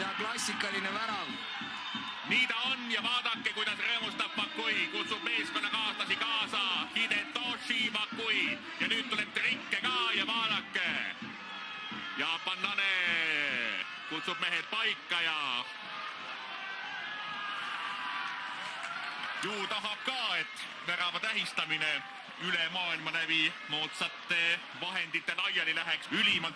ja klassikaline värav. Nii ta on ja vaadake, kuidas rõõmustab Bakui, kutsub meeskonnakaaslasi kaasa, Hidetoshi Bakui ja nüüd tuleb trikke ka ja vaadake. Jaapanlane kutsub mehed paika ja ju tahab ka, et värava tähistamine üle maailma läbi moodsate vahendite laiali läheks ülimalt